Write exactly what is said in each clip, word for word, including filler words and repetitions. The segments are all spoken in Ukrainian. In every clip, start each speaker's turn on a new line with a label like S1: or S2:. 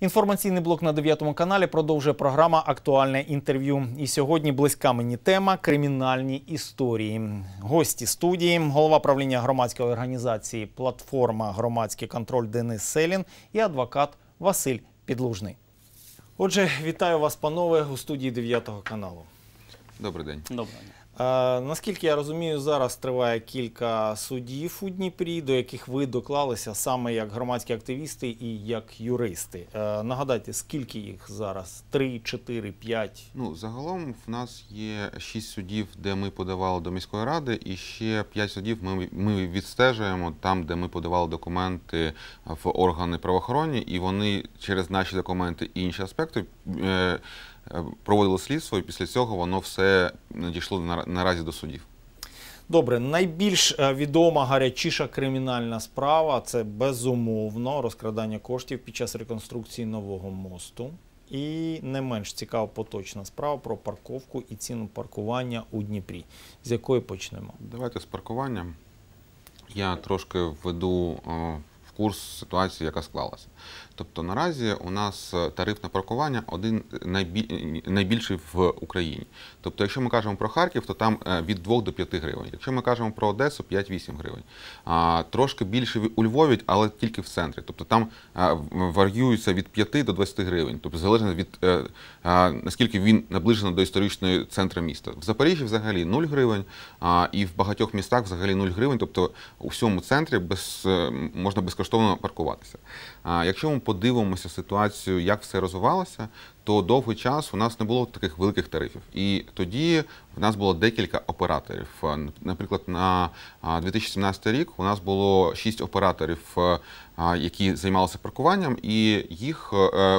S1: Інформаційний блок на дев'ятому каналі продовжує програма «Актуальне інтерв'ю». І сьогодні близька мені тема – кримінальні історії. Гості студії – голова правління громадської організації «Платформа. Громадський контроль» Денис Селін і адвокат Василь Підлужний. Отже, вітаю вас, панове, у студії дев'ятого каналу.
S2: Добрий день.
S1: Доброго дня. А, наскільки я розумію, зараз триває кілька судів у Дніпрі, до яких ви доклалися саме як громадські активісти і як юристи. А, нагадайте, скільки їх зараз? Три, чотири, п'ять?
S2: Ну, загалом в нас є шість судів, де ми подавали до міської ради, і ще п'ять судів ми, ми відстежуємо там, де ми подавали документи в органи правоохоронні, і вони через наші документи і інші аспекти е проводили слідство, і після цього воно все надійшло наразі до судів.
S1: Добре, найбільш відома, гарячіша кримінальна справа – це безумовно розкрадання коштів під час реконструкції нового мосту. І не менш цікава поточна справа про парковку і ціну паркування у Дніпрі. З якої почнемо?
S2: Давайте з паркування. Я трошки введу в курс ситуації, яка склалася. Тобто наразі у нас тариф на паркування один найбільший в Україні. Тобто якщо ми кажемо про Харків, то там від двох до п'яти гривень. Якщо ми кажемо про Одесу, п'ять-вісім гривень. А, трошки більше у Львові, але тільки в центрі. Тобто там а, варіюється від п'яти до двадцяти гривень. Тобто залежно від а, а, наскільки він наближений до історичної центру міста. В Запоріжжі взагалі нуль гривень, а, і в багатьох містах взагалі нуль гривень. Тобто у всьому центрі без, можна безкоштовно паркуватися. А, якщо ми подивимося ситуацію, як все розвивалося, то довгий час у нас не було таких великих тарифів. І тоді в нас було декілька операторів. Наприклад, на дві тисячі сімнадцятий рік у нас було шість операторів, які займалися паркуванням, і їх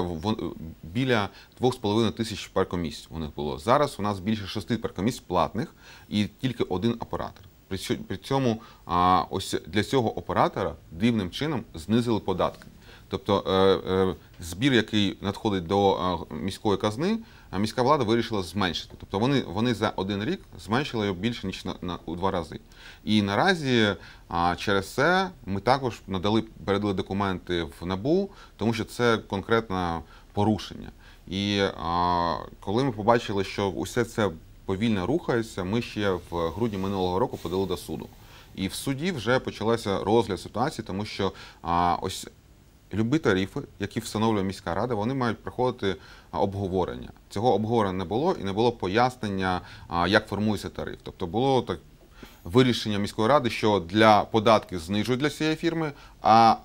S2: біля двох з половиною тисяч паркомісць у них було. Зараз у нас більше шести паркомісць платних і тільки один оператор. При цьому ось для цього оператора дивним чином знизили податки. Тобто збір, який надходить до міської казни, міська влада вирішила зменшити. Тобто вони, вони за один рік зменшили його більше, ніж на, на, у два рази. І наразі через це ми також надали, передали документи в НАБУ, тому що це конкретне порушення. І а, коли ми побачили, що усе це повільно рухається, ми ще в грудні минулого року подали до суду. І в суді вже почалася розгляд ситуації, тому що а, ось любі тарифи, які встановлює міська рада, вони мають проходити обговорення. Цього обговорення не було і не було пояснення, як формується тариф. Тобто було так вирішення міської ради, що для податків знижують для цієї фірми, а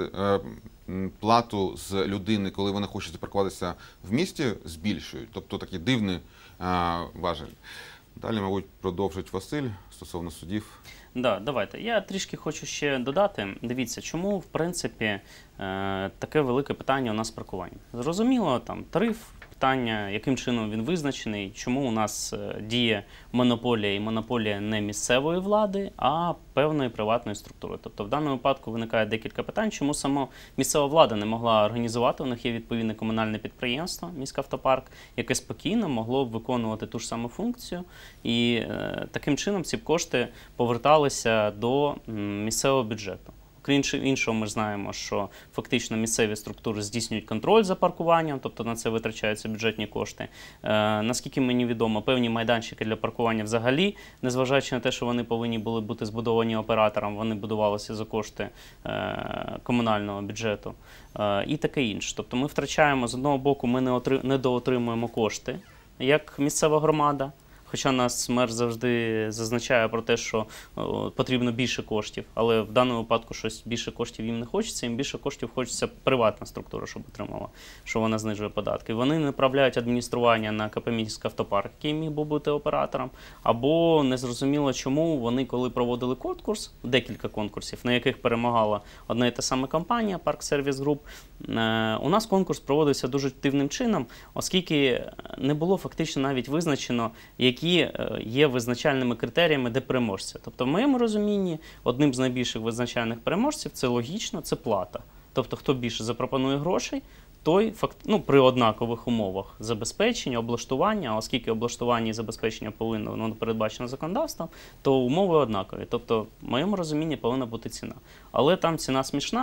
S2: плату з людини, коли вона хоче запаркуватися в місті, збільшують. Тобто такі дивні важелі. Далі, мабуть, продовжить Василь стосовно судів.
S3: Да, давайте. Я трішки хочу ще додати. Дивіться, чому, в принципі, таке велике питання у нас з паркуванням. Зрозуміло, там, тариф, питання, яким чином він визначений, чому у нас діє монополія, і монополія не місцевої влади, а певної приватної структури. Тобто в даному випадку виникає декілька питань, чому сама місцева влада не могла організувати, у них є відповідне комунальне підприємство, міськавтопарк, яке спокійно могло б виконувати ту ж саму функцію, і е, таким чином ці кошти поверталися до м, місцевого бюджету. Крім іншого, ми знаємо, що фактично місцеві структури здійснюють контроль за паркуванням, тобто на це витрачаються бюджетні кошти. Е, наскільки мені відомо, певні майданчики для паркування взагалі, незважаючи на те, що вони повинні були бути збудовані оператором, вони будувалися за кошти е, комунального бюджету е, і таке інше. Тобто ми втрачаємо, з одного боку, ми не отри... недоотримуємо кошти, як місцева громада. Хоча нас мер завжди зазначає про те, що о, потрібно більше коштів, але в даному випадку щось більше коштів їм не хочеться, їм більше коштів хочеться приватна структура, щоб отримала, що вона знижує податки. Вони направляють адміністрування на КП «Міськавтопарк», який міг би бути оператором, або незрозуміло чому вони, коли проводили конкурс, декілька конкурсів, на яких перемагала одна і та сама компанія, Парк Сервіс Груп, е, у нас конкурс проводився дуже дивним чином, оскільки не було фактично навіть визначено, які які є визначальними критеріями для переможця. Тобто, в моєму розумінні, одним з найбільших визначальних переможців – це логічно, це плата. Тобто, хто більше запропонує грошей, той факт, ну, при однакових умовах забезпечення, облаштування, оскільки облаштування і забезпечення повинно, воно передбачено законодавством, то умови однакові. Тобто, в моєму розумінні повинна бути ціна. Але там ціна смішна,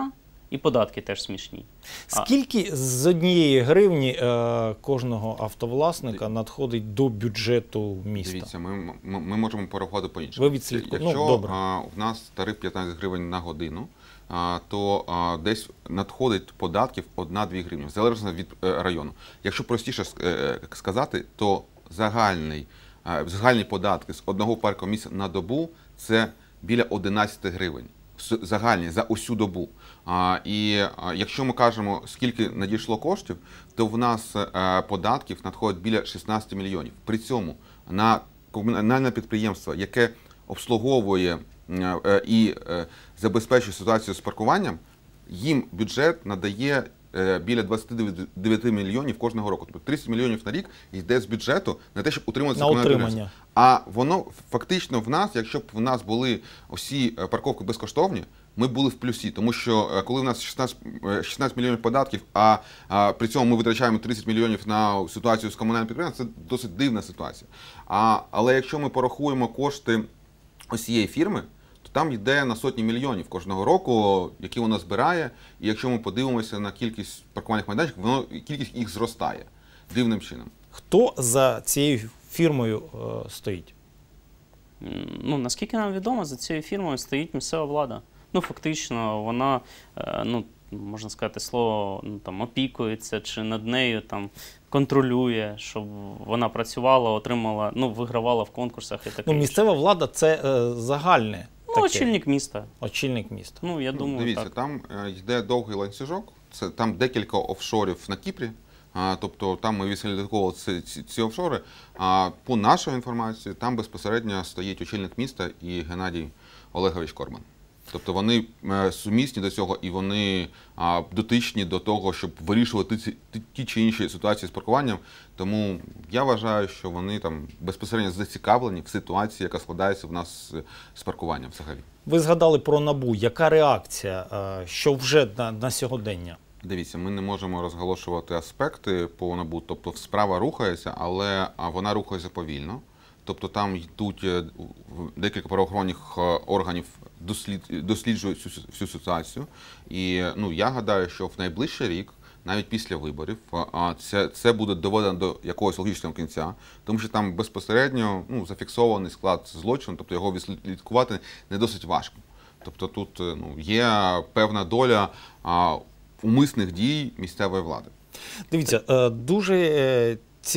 S3: І податки теж смішні.
S1: Скільки з однієї гривні е, кожного автовласника надходить до бюджету міста?
S2: Дивіться, ми, ми, ми можемо порахувати по-іншому.
S1: Ви відслідкуєте?
S2: Якщо
S1: Ну, добре.
S2: а, в нас тариф п'ятнадцять гривень на годину, а, то а, десь надходить податків одна-дві гривні, в залежності від е, району. Якщо простіше е, сказати, то загальний, е, загальні податки з одного паркомісця на добу – це біля одинадцяти гривень. Загальні за усю добу. А, і а, якщо ми кажемо, скільки надійшло коштів, то в нас а, податків надходить біля шістнадцяти мільйонів. При цьому на комунальне підприємство, яке обслуговує а, і а, забезпечує ситуацію з паркуванням, їм бюджет надає а, біля двадцяти дев'яти мільйонів кожного року. Тобто тридцять мільйонів на рік йде з бюджету на те, щоб утримуватися комунальне підприємство. А воно фактично в нас, якщо б в нас були всі парковки безкоштовні, ми були в плюсі. Тому що коли в нас шістнадцять мільйонів податків, а, а при цьому ми витрачаємо тридцять мільйонів на ситуацію з комунальним підприємством, це досить дивна ситуація. А, але якщо ми порахуємо кошти ось цієї фірми, то там йде на сотні мільйонів кожного року, які вона збирає. І якщо ми подивимося на кількість паркувальних майданчиків, воно, кількість їх зростає дивним чином.
S1: Хто за цією фірмою е, стоїть?
S3: Ну, наскільки нам відомо, за цією фірмою стоїть місцева влада. Ну, фактично, вона, е, ну, можна сказати, слово, ну, там, опікується, чи над нею там контролює, щоб вона працювала, отримала, ну, вигравала в конкурсах і таке.
S1: Ну, місцева влада – це е, загальне.
S3: Ну,
S1: таке.
S3: очільник міста.
S1: Очільник міста.
S3: Ну, я думаю,
S2: Дивіться,
S3: так.
S2: там е, йде довгий ланцюжок, це, там декілька офшорів на Кіпрі. А, тобто там ми відслідковували ці, ці, ці офшори. А по нашій інформації, там безпосередньо стоїть очільник міста і Геннадій Олегович Корман. Тобто вони е, сумісні до цього і вони а, дотичні до того, щоб вирішувати ті, ті, ті чи інші ситуації з паркуванням. Тому я вважаю, що вони там безпосередньо зацікавлені в ситуації, яка складається в нас з паркуванням взагалі.
S1: Ви згадали про НАБУ. Яка реакція, е, що вже на, на сьогодення?
S2: Дивіться, ми не можемо розголошувати аспекти по НАБУ, тобто справа рухається, але вона рухається повільно. Тобто там йдуть декілька правоохоронних органів, дослід, досліджують всю, всю ситуацію. І ну, я гадаю, що в найближчий рік, навіть після виборів, це, це буде доведено до якогось логічного кінця, тому що там безпосередньо ну, зафіксований склад злочину, тобто його відслідкувати не досить важко. Тобто тут ну, є певна доля а, умисних дій місцевої влади.
S1: Дивіться, дуже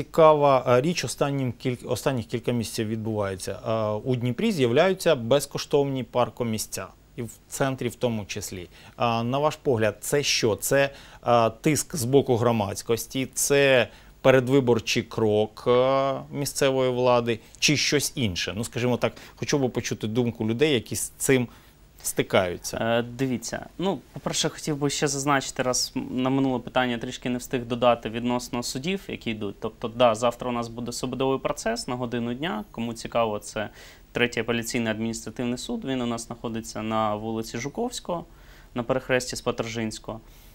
S1: цікава річ останнім, останніх кілька місяців відбувається. У Дніпрі з'являються безкоштовні паркомісця. І в центрі в тому числі. На ваш погляд, це що? Це тиск з боку громадськості, це передвиборчий крок місцевої влади чи щось інше? Ну, скажімо так, хочу би почути думку людей, які з цим стикаються.
S3: Е, дивіться, ну, по-перше, хотів би ще зазначити, раз на минуле питання трішки не встиг додати відносно судів, які йдуть. Тобто, да, завтра у нас буде судовий процес на годину дня. Кому цікаво, це третій апеляційний адміністративний суд. Він у нас знаходиться на вулиці Жуковського, на перехресті з Патржинського.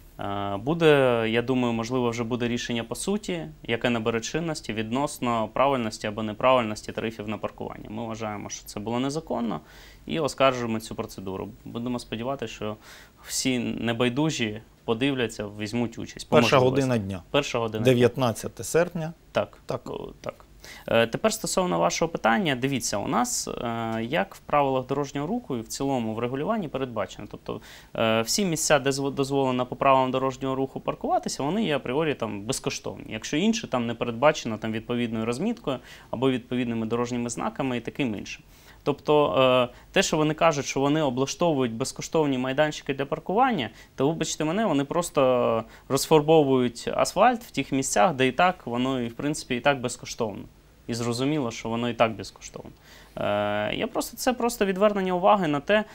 S3: Буде, я думаю, можливо, вже буде рішення по суті, яке набере чинності відносно правильності або неправильності тарифів на паркування. Ми вважаємо, що це було незаконно і оскаржуємо цю процедуру. Будемо сподіватися, що всі небайдужі подивляться, візьмуть участь.
S1: Перша година дня.
S3: Перша година.
S1: дев'ятнадцяте серпня.
S3: Так, так, так. Тепер стосовно вашого питання, дивіться, у нас, як в правилах дорожнього руху і в цілому в регулюванні передбачено, тобто всі місця, де дозволено по правилам дорожнього руху паркуватися, вони є апріорі там безкоштовні. Якщо інше там не передбачено там відповідною розміткою або відповідними дорожніми знаками і таким іншим. Тобто те, що вони кажуть, що вони облаштовують безкоштовні майданчики для паркування, то, вибачте мене, вони просто розфарбовують асфальт в тих місцях, де і так воно, і, в принципі, і так безкоштовно. І зрозуміло, що воно і так безкоштовно. Я просто, це просто відвернення уваги на те,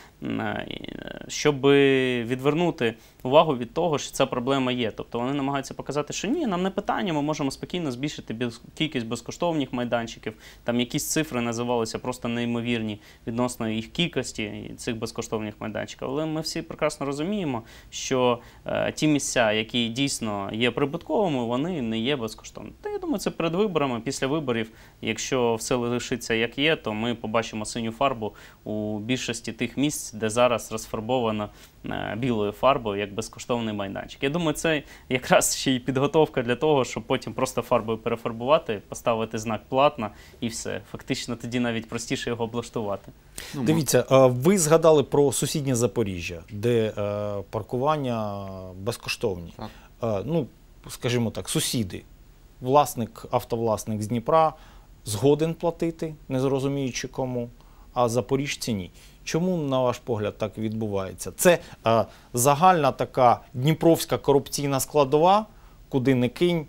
S3: щоб відвернути увагу від того, що ця проблема є. Тобто вони намагаються показати, що ні, нам не питання, ми можемо спокійно збільшити без, кількість безкоштовних майданчиків. Там якісь цифри називалися просто неймовірні відносно їх кількості цих безкоштовних майданчиків. Але ми всі прекрасно розуміємо, що е, ті місця, які дійсно є прибутковими, вони не є безкоштовними. Та я думаю, це перед виборами, після виборів, якщо все лишиться як є, то ми побачимо синю фарбу у більшості тих місць, де зараз розфарбовано е, білою фарбою як безкоштовний майданчик. Я думаю, це якраз ще й підготовка для того, щоб потім просто фарбою перефарбувати, поставити знак платно і все. Фактично тоді навіть простіше його облаштувати.
S2: Ну,
S1: Дивіться, а ви згадали про сусіднє Запоріжжя, де е, паркування безкоштовні.
S2: Так.
S1: Е, ну, скажімо так, сусіди, власник, автовласник з Дніпра згоден платити, не зрозуміючи кому, а запоріжці ні. Чому, на ваш погляд, так відбувається? Це е, загальна така дніпровська корупційна складова, куди не кинь.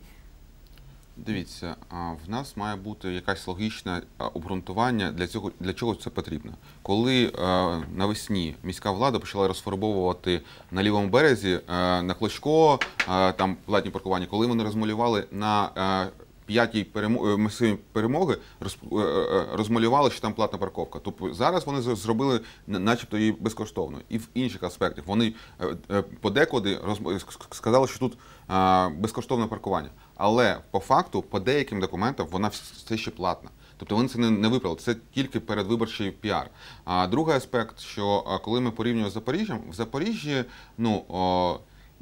S2: Дивіться, в нас має бути якесь логічне обґрунтування, для цього, для чого це потрібно. Коли навесні міська влада почала розфарбовувати на лівому березі, на Клочко, там платні паркування, коли вони розмалювали на п'ятій місцевій перемоги, розмалювали, що там платна парковка. Тобто зараз вони зробили начебто її безкоштовно. І в інших аспектах вони подекуди сказали, що тут безкоштовне паркування. Але по факту, по деяким документам, вона все ще платна. Тобто вони це не, не виправили, це тільки передвиборчий піар. А другий аспект, що коли ми порівнюємо з Запоріжжям, в Запоріжжі ну, о,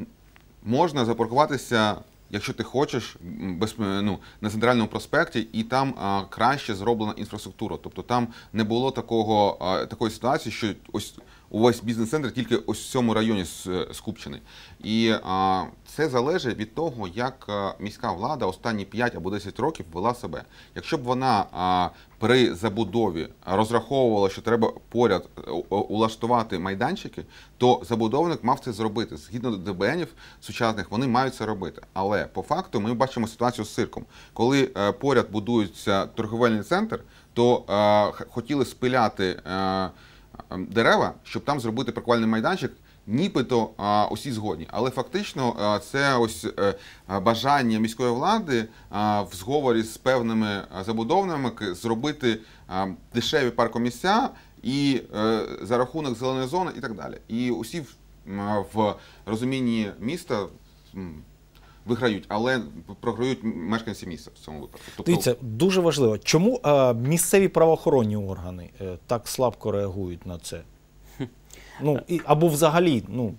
S2: можна запаркуватися, якщо ти хочеш, без, ну, на центральному проспекті, і там а, краще зроблена інфраструктура. Тобто там не було такого, а, такої ситуації, що ось увесь бізнес-центр тільки ось в цьому районі скупчений. І а, це залежить від того, як а, міська влада останні п'ять або десять років вела себе. Якщо б вона а, при забудові розраховувала, що треба поряд улаштувати майданчики, то забудовник мав це зробити. Згідно де бе енів сучасних, вони мають це робити. Але по факту ми бачимо ситуацію з цирком. Коли а, поряд будується торговельний центр, то а, хотіли спиляти а, дерева, щоб там зробити паркувальний майданчик, нібито а, усі згодні. Але фактично а, це ось а, бажання міської влади а, в зговорі з певними забудовниками зробити а, дешеві паркомісця і а, за рахунок зеленої зони і так далі. І усі в, в розумінні міста виграють, але програють мешканці міста в цьому випадку. Тобто...
S1: Дивіться, дуже важливо. Чому е, місцеві правоохоронні органи е, так слабко реагують на це? Ну, і, або взагалі ну,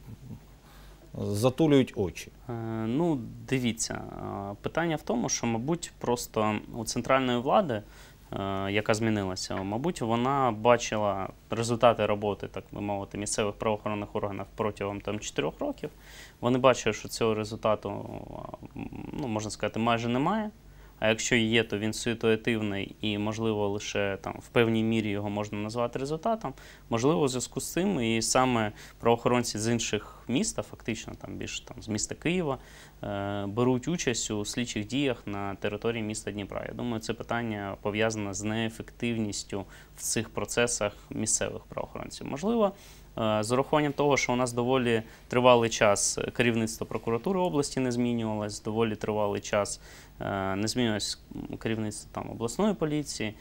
S1: затулюють очі?
S3: Е, ну, дивіться, питання в тому, що, мабуть, просто у центральної влади, е, яка змінилася, мабуть, вона бачила результати роботи, так би мовити, місцевих правоохоронних органів протягом там, чотирьох років. Вони бачать, що цього результату, ну, можна сказати, майже немає. А якщо і є, то він ситуативний і, можливо, лише там, в певній мірі його можна назвати результатом. Можливо, у зв'язку з цим і саме правоохоронці з інших міст, фактично там, більше там, з міста Києва, е беруть участь у слідчих діях на території міста Дніпра. Я думаю, це питання пов'язане з неефективністю в цих процесах місцевих правоохоронців. Можливо, з урахуванням того, що у нас доволі тривалий час керівництво прокуратури області не змінювалось, доволі тривалий час не змінювалось керівництво там, обласної поліції,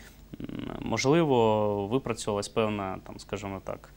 S3: можливо, випрацьовувалась певна, там, скажімо так,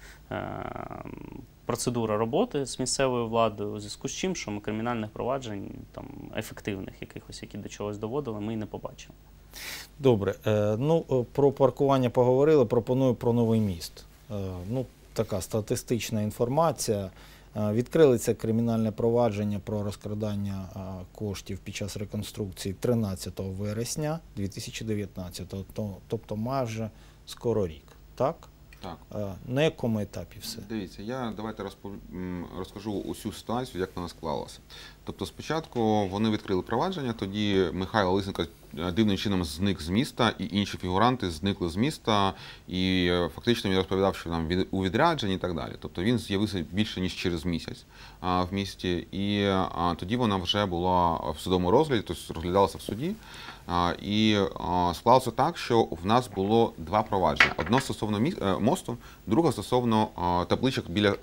S3: процедура роботи з місцевою владою, у зв'язку з чим, що ми кримінальних проваджень там, ефективних якихось, які до чогось доводили, ми і не побачили.
S1: Добре. Ну, про паркування поговорили, пропоную про Новий Міст. Ну, така статистична інформація. Відкрили це кримінальне провадження про розкрадання коштів під час реконструкції тринадцятого вересня дві тисячі дев'ятнадцятого, тобто майже скоро рік. Так?
S2: Так.
S1: На якому етапі все?
S2: Дивіться, я давайте розкажу усю ситуацію, як вона склалася. Тобто спочатку вони відкрили провадження, тоді Михайло Лисенко дивним чином зник з міста, і інші фігуранти зникли з міста, і фактично він розповідав, що там у відрядженні і так далі. Тобто він з'явився більше, ніж через місяць в місті, і тоді вона вже була в судовому розгляді, тобто розглядалася в суді. І склалося так, що в нас було два провадження. Одно стосовно мосту, друге стосовно табличок біля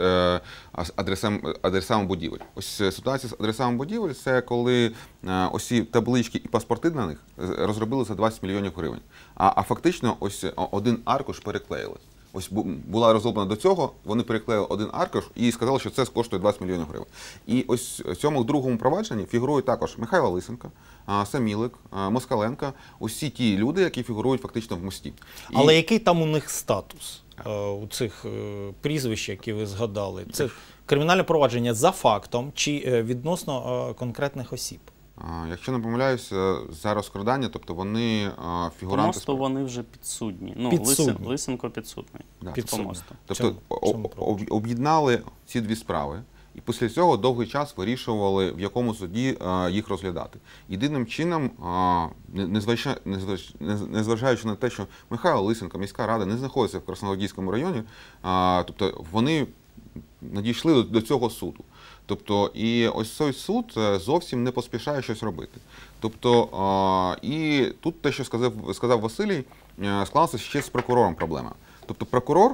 S2: адресами будівель. Ось ситуація з адресами будівель – це коли ось таблички і паспорти на них розробили за двадцять мільйонів гривень. А, а фактично ось один аркуш переклеїли. Ось була розроблена до цього, вони переклеїли один аркуш і сказали, що це коштує двадцять мільйонів гривень. І ось в цьому другому провадженні фігурують також Михайло Лисенко, Самілик, Москаленко, усі ті люди, які фігурують фактично в мості.
S1: Але і... який там у них статус, у цих прізвищ, які ви згадали? Це кримінальне провадження за фактом чи е, відносно е, конкретних осіб?
S2: А, Якщо не помиляюся, за розкрадання, тобто вони а,
S3: По
S2: фігуранти...
S3: мосту вони вже підсудні. Ну,
S1: Підсудні.
S3: Лисен, Лисенко підсудний.
S2: Да.
S1: Підсудні.
S3: По мосту.
S2: Тобто
S1: Чому?
S2: о-
S1: Чому
S2: о- об- об'єднали ці дві справи, і після цього довгий час вирішували, в якому суді а, їх розглядати. Єдиним чином, а, не- незважаючи, незваж- не- незважаючи на те, що Михайло Лисенко, міська рада, не знаходиться в Красногвардійському районі, а, тобто вони надійшли до, до цього суду. Тобто, і ось цей суд е, зовсім не поспішає щось робити. Тобто, а, і тут те, що сказав, сказав Василій, е, склалася ще з прокурором проблема. Тобто прокурор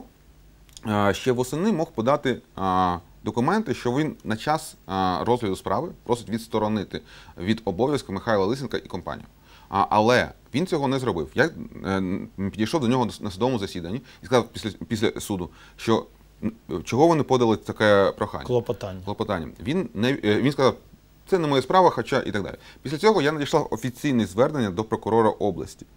S2: е, ще восени мог подати е, документи, що він на час е, розгляду справи просить відсторонити від обов'язку Михайла Лисенка і компанію. А, але він цього не зробив. Я е, підійшов до нього на судовому засіданні і сказав після, після суду, що чого вони подали таке прохання?
S1: Клопотання.
S2: Клопотання. Він, не, він сказав, це не моя справа, хоча і так далі. Після цього я надіслав офіційне звернення до прокурора області.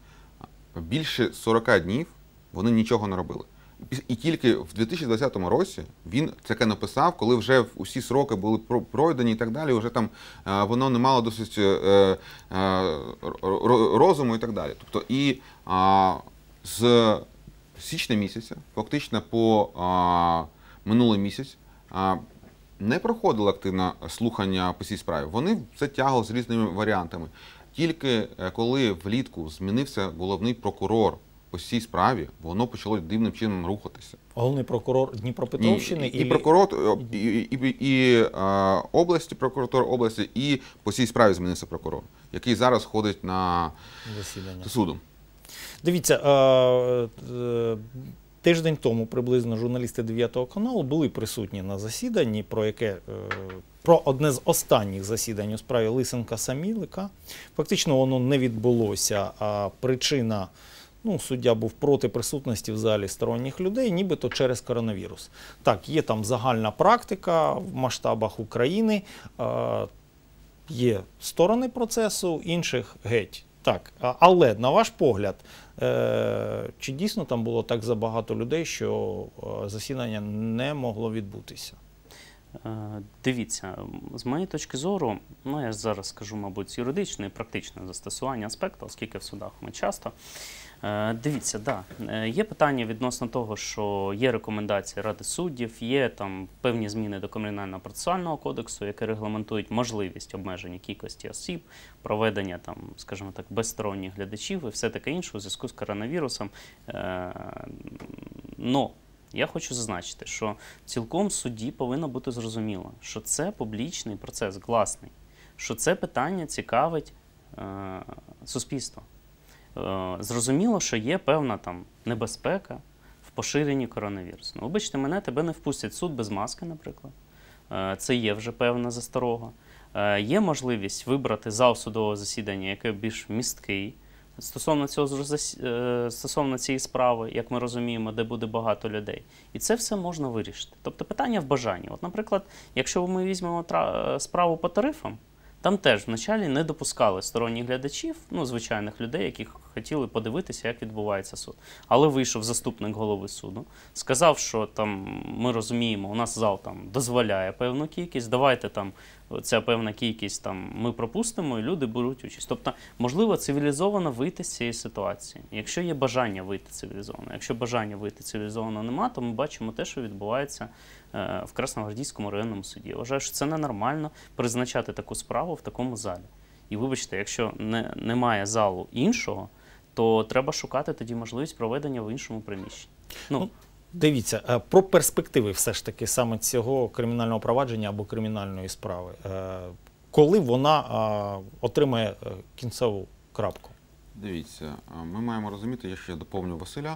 S2: Більше сорока днів вони нічого не робили. І тільки в дві тисячі двадцятому році він таке написав, коли вже усі сроки були пройдені і так далі, вже там е, воно не мало досить е, е, розуму і так далі. Тобто і е, з січня місяця, фактично по а, минулий місяць, а, не проходило активне слухання по цій справі. Вони це тягли з різними варіантами. Тільки коли влітку змінився головний прокурор по цій справі, воно почало дивним чином рухатися.
S1: Головний прокурор Дніпропетровщини
S2: І, і, і прокурор і, і, і, і а, області, прокуратура області, і по цій справі змінився прокурор, який зараз ходить на
S1: засідання
S2: до суду.
S1: Дивіться, е, е, тиждень тому приблизно журналісти дев'ятого каналу були присутні на засіданні, про яке е, про одне з останніх засідань у справі Лисенка-Самілика. Фактично воно не відбулося, а причина, ну, суддя був проти присутності в залі сторонніх людей, нібито через коронавірус. Так, є там загальна практика в масштабах України, е, є сторони процесу, інших геть. Так, але, на ваш погляд, чи дійсно там було так забагато людей, що засідання не могло відбутися?
S3: Дивіться, з моєї точки зору, ну я зараз скажу, мабуть, юридичне і практичне застосування аспекту, оскільки в судах ми часто. Дивіться, да, є питання відносно того, що є рекомендації Ради суддів, є там певні зміни до Кримінального процесуального кодексу, які регламентують можливість обмеження кількості осіб, проведення там, скажімо так, безсторонніх глядачів і все таке інше у зв'язку з коронавірусом. Но я хочу зазначити, що цілком судді повинно бути зрозуміло, що це публічний процес, гласний, що це питання цікавить е, суспільство. Е, зрозуміло, що є певна там небезпека в поширенні коронавірусу. Ну, вибачте мене, тебе не впустять в суд без маски, наприклад. Е, це є вже певна засторога. Е, є можливість вибрати зал судового засідання, який більш місткий, Стосовно цього стосовно цієї справи, як ми розуміємо, де буде багато людей. І це все можна вирішити. Тобто питання в бажанні. От, наприклад, якщо ми візьмемо справу по тарифам, там теж вначалі не допускали сторонніх глядачів, ну, звичайних людей, які хотіли подивитися, як відбувається суд. Але вийшов заступник голови суду, сказав, що там ми розуміємо, у нас зал там дозволяє певну кількість, давайте там ця певна кількість там ми пропустимо і люди беруть участь. Тобто, можливо, цивілізовано вийти з цієї ситуації. Якщо є бажання вийти цивілізовано. Якщо бажання вийти цивілізовано нема, то ми бачимо те, що відбувається е, в Красногвардійському районному суді. Я вважаю, що це ненормально призначати таку справу в такому залі. І вибачте, якщо не, немає залу іншого, то треба шукати тоді можливість проведення в іншому приміщенні. Ну,
S1: ну, дивіться, про перспективи все ж таки саме цього кримінального провадження або кримінальної справи. Коли вона отримає кінцеву крапку?
S2: Дивіться, ми маємо розуміти, я ще доповню Василя,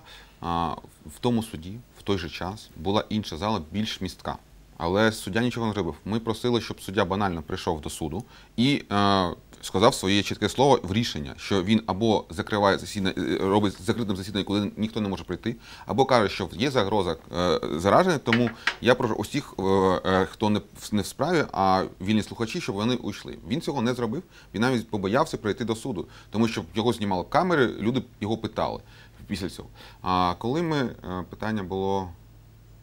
S2: в тому суді в той же час була інша зала, більш містка. Але суддя нічого не робив. Ми просили, щоб суддя банально прийшов до суду і е, сказав своє чітке слово в рішення, що він або закриває засідання, робить закритим засідання, коли ніхто не може прийти, або каже, що є загроза е, зараження, тому я прошу усіх, е, хто не, не в справі, а вільні слухачі, щоб вони уйшли. Він цього не зробив, він навіть побоявся прийти до суду, тому що його знімали камери, люди його питали після цього. А коли ми, питання було...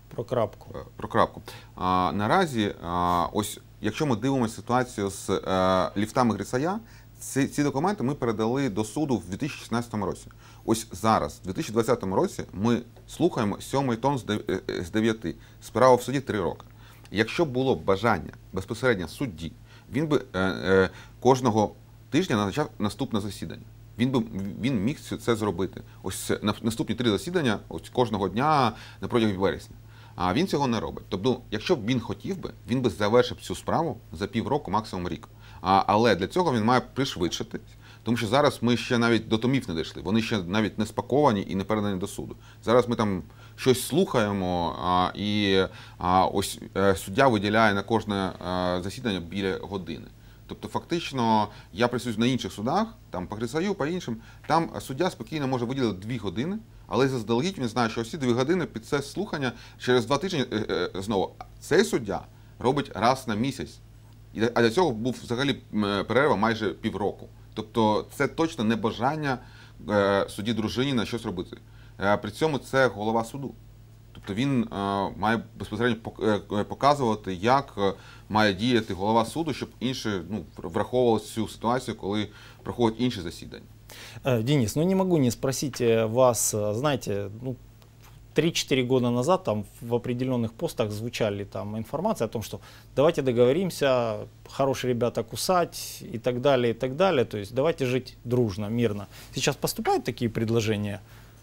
S1: Про крапку.
S2: Про крапку. А, наразі, а, ось, якщо ми дивимося ситуацію з а, ліфтами Грицая, ці, ці документи ми передали до суду в дві тисячі шістнадцятому році. Ось зараз, в дві тисячі двадцятому році, ми слухаємо сьомий тон з дев'яти. Справа в суді три роки. Якщо б було бажання безпосередньо судді, він би е, е, кожного тижня назначав наступне засідання. Він би він міг це зробити. Ось на наступні три засідання ось кожного дня на протягом вересня. А він цього не робить. Тобто, якщо б він хотів би, він би завершив цю справу за півроку, максимум рік. А, але для цього він має пришвидшитись, тому що зараз ми ще навіть до томів не дійшли. Вони ще навіть не спаковані і не передані до суду. Зараз ми там щось слухаємо, а, і а, ось а, суддя виділяє на кожне а, засідання біля години. Тобто, фактично, я працюю на інших судах, там по Грицаю, по іншим, там суддя спокійно може виділити дві години, але заздалегідь він знає, що всі дві години під це слухання через два тижні, е, е, знову, цей суддя робить раз на місяць. А для цього був взагалі перерва майже півроку. Тобто, це точно не бажання е, судді Дружиніна щось робити. Е, при цьому це голова суду. Тобто він е, має безпосередньо показувати, як має діяти голова суду, щоб інші ну, враховували цю ситуацію, коли проходять інші засідання.
S1: Денис, ну не могу не спросить вас, знаете, ну, три-четыре года назад там в определенных постах звучали там информация о том, что давайте договоримся, хорошие ребята кусать и так далее, и так далее. То есть давайте жить дружно, мирно. Сейчас поступают такие предложения?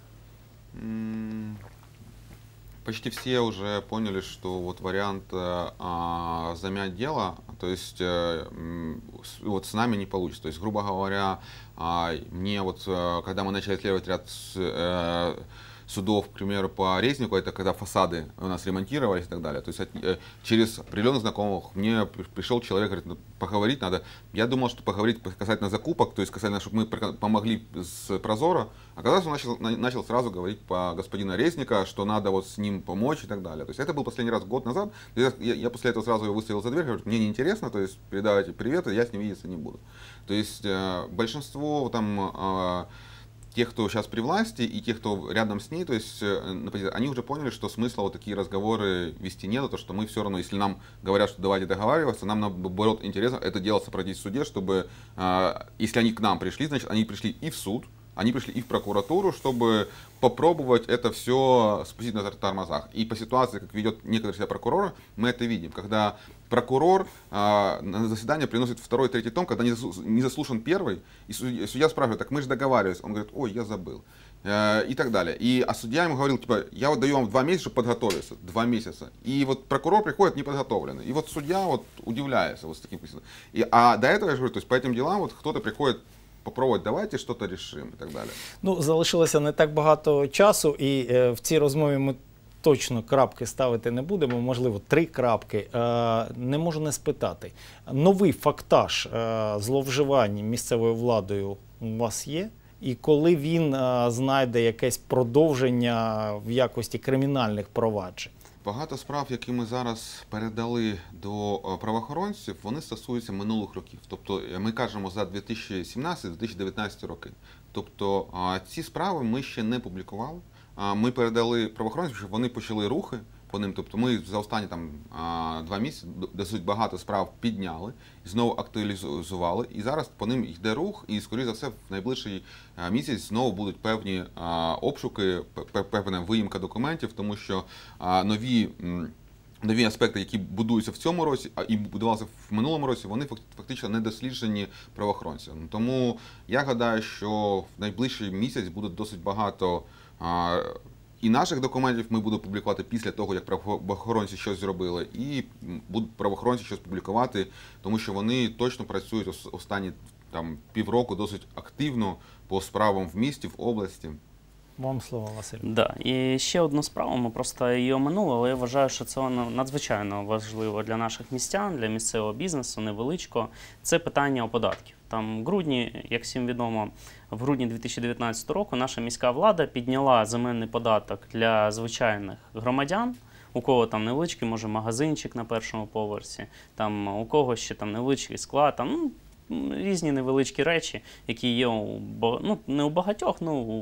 S2: Почти все уже поняли, что вот вариант а, замять дело, то есть а, вот с нами не получится. То есть, грубо говоря, а, мне вот, когда мы начали исследовать ряд а, судов, к примеру, по Резнику, это когда фасады у нас ремонтировались и так далее. То есть от, через определенных знакомых мне пришел человек, говорит, ну, поговорить надо. Я думал, что поговорить касательно закупок, то есть касательно, чтобы мы помогли с Прозоро. Оказалось, он начал, начал сразу говорить по господину Резника, что надо вот с ним помочь и так далее. То есть это был последний раз год назад. Я, я после этого сразу его выставил за дверь, говорю, мне неинтересно, то есть передавайте привет, я с ним видеться не буду. То есть э, большинство там... Э, тех, кто сейчас при власти, и тех, кто рядом с ней, то есть они уже поняли, что смысла вот такие разговоры вести нет, то что мы все равно, если нам говорят, что давайте договариваться, нам наоборот интересно это дело сопротивить в суде, чтобы, если они к нам пришли, значит, они пришли и в суд, они пришли и в прокуратуру, чтобы попробовать это все спустить на тормозах. И по ситуации, как ведет некоторые себя прокуроры, мы это видим, когда прокурор э, на заседание приносит второй, третий том, когда не, заслу, не заслушан первый, и судья, судья спрашивает, так мы же договаривались, он говорит, ой, я забыл, э, и так далее. И, а судья ему говорил, типа, я вот даю вам два месяца, чтобы подготовиться, два месяца. И вот прокурор приходит неподготовленный, и вот судья вот удивляется вот с таким. И, а до этого, я же говорю, то есть по этим делам вот кто-то приходит, попробувати, давайте щось рішимо і так далі.
S1: Ну, залишилося не так багато часу, і е, в цій розмові ми точно крапки ставити не будемо, можливо, три крапки. Е, не можу не спитати. Новий фактаж е, зловживань місцевою владою у вас є? І коли він е, знайде якесь продовження в якості кримінальних проваджень?
S2: Багато справ, які ми зараз передали до правоохоронців, вони стосуються минулих років. Тобто ми кажемо за дві тисячі сімнадцятий - дві тисячі дев'ятнадцятий роки. Тобто ці справи ми ще не публікували. Ми передали правоохоронцям, щоб вони почали рухи по ним. Тобто ми за останні там два місяці досить багато справ підняли, знову актуалізували. І зараз по ним йде рух, і, скоріше за все, в найближчий місяць знову будуть певні обшуки, певна виїмка документів, тому що нові, нові аспекти, які будуються в цьому році і будувалися в минулому році, вони фактично не досліджені правоохоронцями. Тому я гадаю, що в найближчий місяць буде досить багато і наших документів ми будемо публікувати після того, як правоохоронці щось зробили, і будуть правоохоронці щось публікувати, тому що вони точно працюють останні там, півроку досить активно по справам в місті, в області.
S1: Вам слово, Василь.
S3: Да. І ще одну справу, ми просто її оминули, але я вважаю, що це надзвичайно важливо для наших містян, для місцевого бізнесу, невеличкого. Це питання податків. Там в грудні, як всім відомо, в грудні дві тисячі дев'ятнадцятого року наша міська влада підняла земельний податок для звичайних громадян, у кого там невеличкий, може, магазинчик на першому поверсі, там у кого ще там невеличкий склад, там, ну, різні невеличкі речі, які є у, ну, не у багатьох, ну, у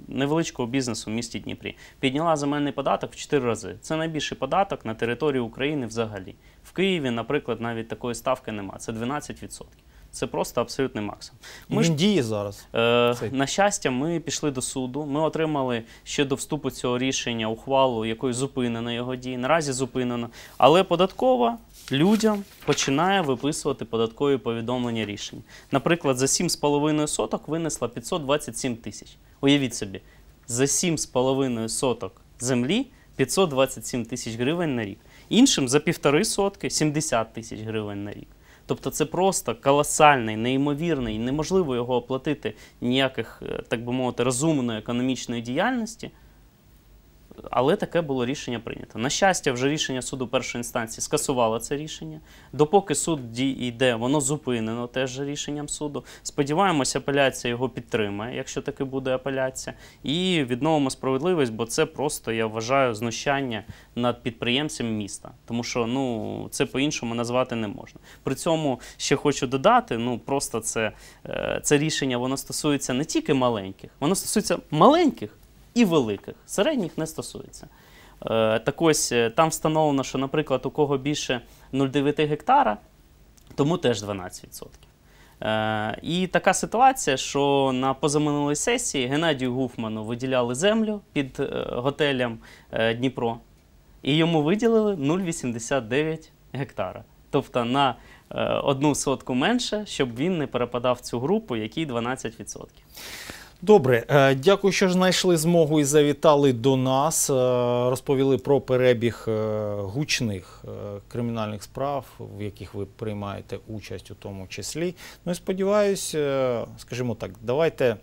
S3: невеличкого бізнесу в місті Дніпрі. Підняла земельний податок в чотири рази. Це найбільший податок на території України взагалі. В Києві, наприклад, навіть такої ставки немає. Це дванадцять відсотків. Це просто абсолютний максимум.
S1: Ми Він ж... діє зараз.
S3: Е, на щастя, ми пішли до суду. Ми отримали ще до вступу цього рішення ухвалу, якою зупинено його дії. Наразі зупинено. Але податкова людям починає виписувати податкові повідомлення рішення. Наприклад, за сім з половиною соток винесла п'ятсот двадцять сім тисяч. Уявіть собі, за сім з половиною соток землі п'ятсот двадцять сім тисяч гривень на рік. Іншим за півтори сотки сімдесят тисяч гривень на рік. Тобто це просто колосальний, неймовірний, неможливо його оплатити ніяких, так би мовити, розумної економічної діяльності. Але таке було рішення прийнято. На щастя, вже рішення суду першої інстанції скасувало це рішення. Допоки суд йде, воно зупинено теж рішенням суду. Сподіваємося, апеляція його підтримає, якщо таки буде апеляція. І відновимо справедливість, бо це просто, я вважаю, знущання над підприємцями міста. Тому що, ну, це по-іншому назвати не можна. При цьому ще хочу додати, ну, просто це, це рішення, воно стосується не тільки маленьких, воно стосується маленьких і великих. Середніх не стосується. Е, так ось, там встановлено, що, наприклад, у кого більше нуль цілих дев'ять гектара, тому теж дванадцять відсотків. Е, і така ситуація, що на позаминулій сесії Геннадію Гуфману виділяли землю під е, готелем е, Дніпро, і йому виділили нуль цілих вісімдесят дев'ять гектара. Тобто на е, одну сотку менше, щоб він не перепадав в цю групу, якій дванадцять відсотків.
S1: Добре, дякую, що знайшли змогу і завітали до нас, розповіли про перебіг гучних кримінальних справ, в яких ви приймаєте участь у тому числі. Ну і сподіваюсь, скажімо так, давайте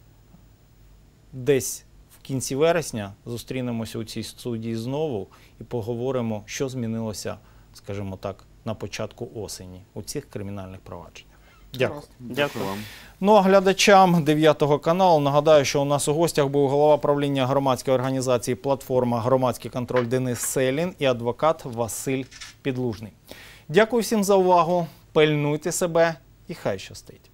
S1: десь в кінці вересня зустрінемося у цій студії знову і поговоримо, що змінилося, скажімо так, на початку осені у цих кримінальних провадженнях. Дякую.
S3: Дякую вам.
S1: Ну а глядачам дев'ятого каналу нагадаю, що у нас у гостях був голова правління громадської організації «Платформа. Громадський контроль» Денис Селін і адвокат Василь Підлужний. Дякую всім за увагу, пильнуйте себе і хай щастить.